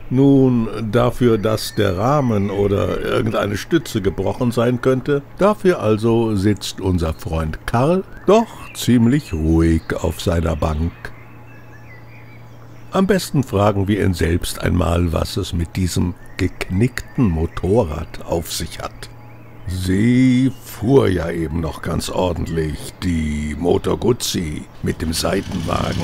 Nun, dafür, dass der Rahmen oder irgendeine Stütze gebrochen sein könnte, dafür also sitzt unser Freund Karl doch ziemlich ruhig auf seiner Bank. Am besten fragen wir ihn selbst einmal, was es mit diesem geknickten Motorrad auf sich hat. Sie fuhr ja eben noch ganz ordentlich, die Moto Guzzi mit dem Seitenwagen.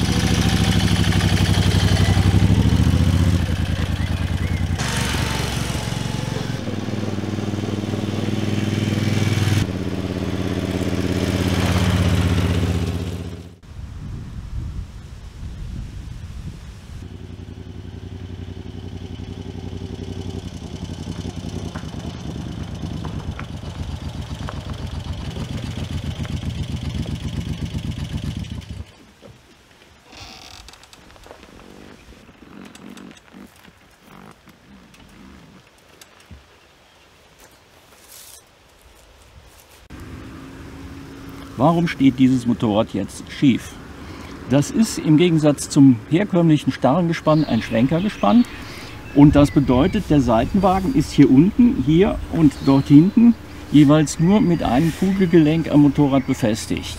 Warum steht dieses Motorrad jetzt schief? Das ist im Gegensatz zum herkömmlichen Starrengespann ein Schwenkergespann. Und das bedeutet, der Seitenwagen ist hier unten, hier und dort hinten jeweils nur mit einem Kugelgelenk am Motorrad befestigt.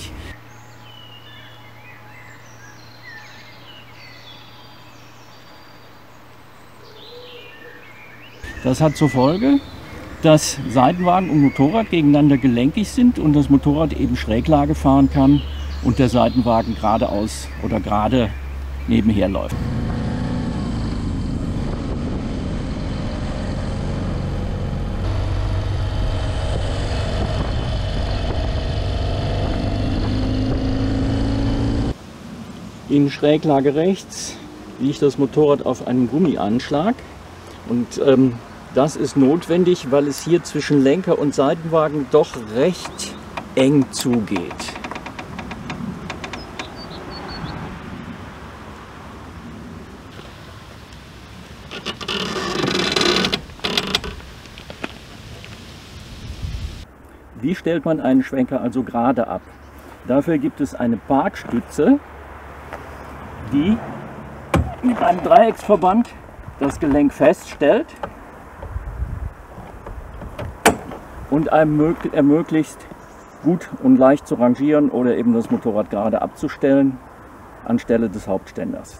Das hat zur Folge, dass Seitenwagen und Motorrad gegeneinander gelenkig sind und das Motorrad eben Schräglage fahren kann und der Seitenwagen geradeaus oder gerade nebenher läuft. In Schräglage rechts liegt das Motorrad auf einem Gummianschlag und das ist notwendig, weil es hier zwischen Lenker und Seitenwagen doch recht eng zugeht. Wie stellt man einen Schwenker also gerade ab? Dafür gibt es eine Parkstütze, die mit einem Dreiecksverband das Gelenk feststellt und einem ermöglicht, gut und leicht zu rangieren oder eben das Motorrad gerade abzustellen anstelle des Hauptständers.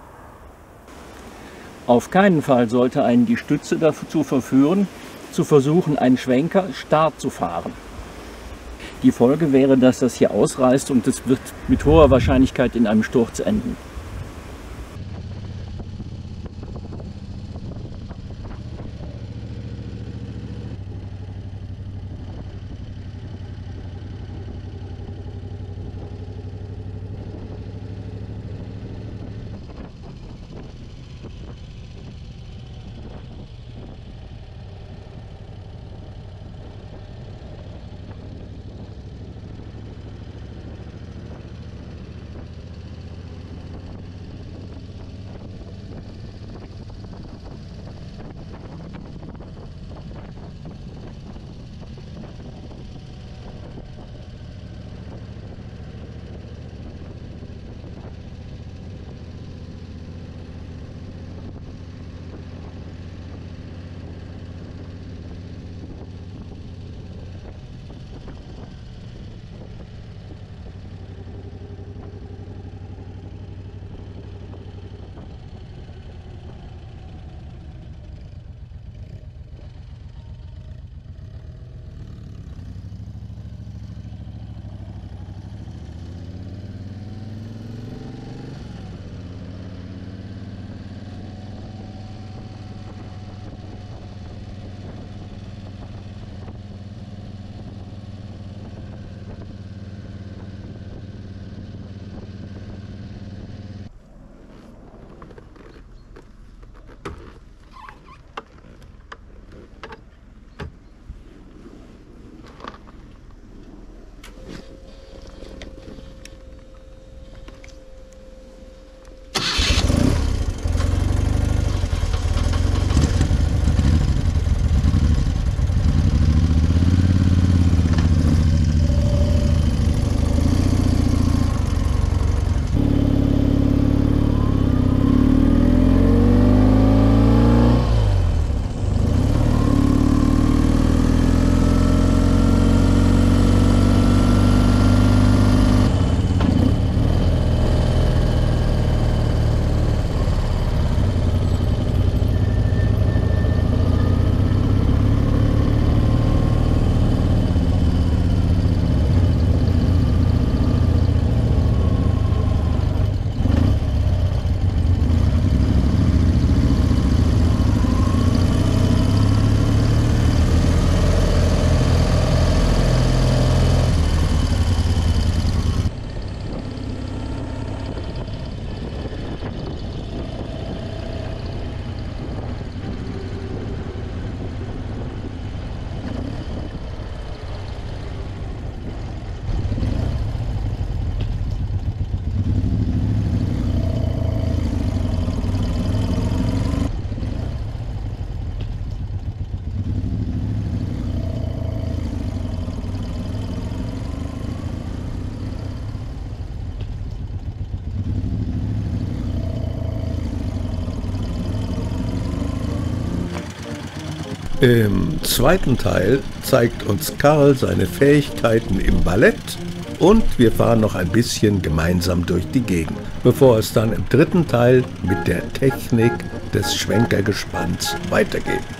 Auf keinen Fall sollte einen die Stütze dazu verführen, zu versuchen, einen Schwenker starr zu fahren. Die Folge wäre, dass das hier ausreißt und es wird mit hoher Wahrscheinlichkeit in einem Sturz enden. Im zweiten Teil zeigt uns Karl seine Fähigkeiten im Ballett und wir fahren noch ein bisschen gemeinsam durch die Gegend, bevor es dann im dritten Teil mit der Technik des Schwenkergespanns weitergeht.